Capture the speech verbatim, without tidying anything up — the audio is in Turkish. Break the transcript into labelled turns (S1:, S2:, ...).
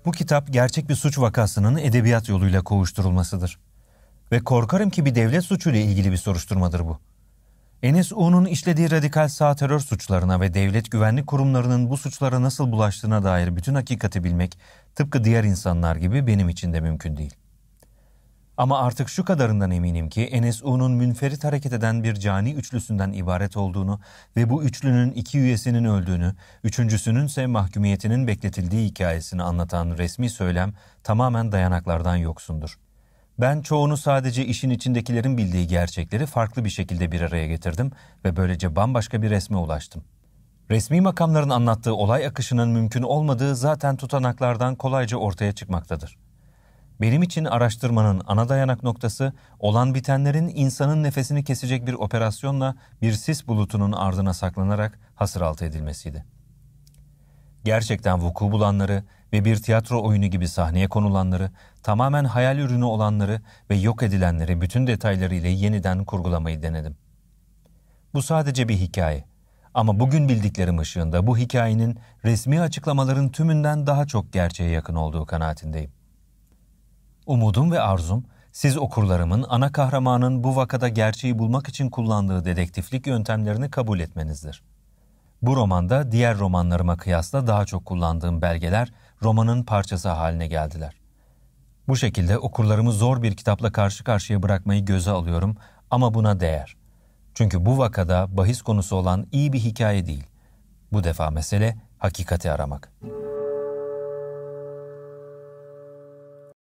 S1: Bu kitap gerçek bir suç vakasının edebiyat yoluyla kovuşturulmasıdır. Ve korkarım ki bir devlet suçuyla ilgili bir soruşturmadır bu. N S U'nun işlediği radikal sağ terör suçlarına ve devlet güvenlik kurumlarının bu suçlara nasıl bulaştığına dair bütün hakikati bilmek, tıpkı diğer insanlar gibi benim için de mümkün değil. Ama artık şu kadarından eminim ki N S U'nun münferit hareket eden bir cani üçlüsünden ibaret olduğunu ve bu üçlünün iki üyesinin öldüğünü, üçüncüsünün ise mahkumiyetinin bekletildiği hikayesini anlatan resmi söylem tamamen dayanaklardan yoksundur. Ben çoğunu sadece işin içindekilerin bildiği gerçekleri farklı bir şekilde bir araya getirdim ve böylece bambaşka bir resme ulaştım. Resmi makamların anlattığı olay akışının mümkün olmadığı zaten tutanaklardan kolayca ortaya çıkmaktadır. Benim için araştırmanın ana dayanak noktası, olan bitenlerin insanın nefesini kesecek bir operasyonla bir sis bulutunun ardına saklanarak hasıraltı edilmesiydi. Gerçekten vuku bulanları ve bir tiyatro oyunu gibi sahneye konulanları, tamamen hayal ürünü olanları ve yok edilenleri bütün detaylarıyla yeniden kurgulamayı denedim. Bu sadece bir hikaye. Ama bugün bildiklerim ışığında bu hikayenin resmi açıklamaların tümünden daha çok gerçeğe yakın olduğu kanaatindeyim. Umudum ve arzum, siz okurlarımın ana kahramanın bu vakada gerçeği bulmak için kullandığı dedektiflik yöntemlerini kabul etmenizdir. Bu romanda diğer romanlarıma kıyasla daha çok kullandığım belgeler romanın parçası haline geldiler. Bu şekilde okurlarımı zor bir kitapla karşı karşıya bırakmayı göze alıyorum ama buna değer. Çünkü bu vakada bahis konusu olan iyi bir hikaye değil. Bu defa mesele hakikati aramak.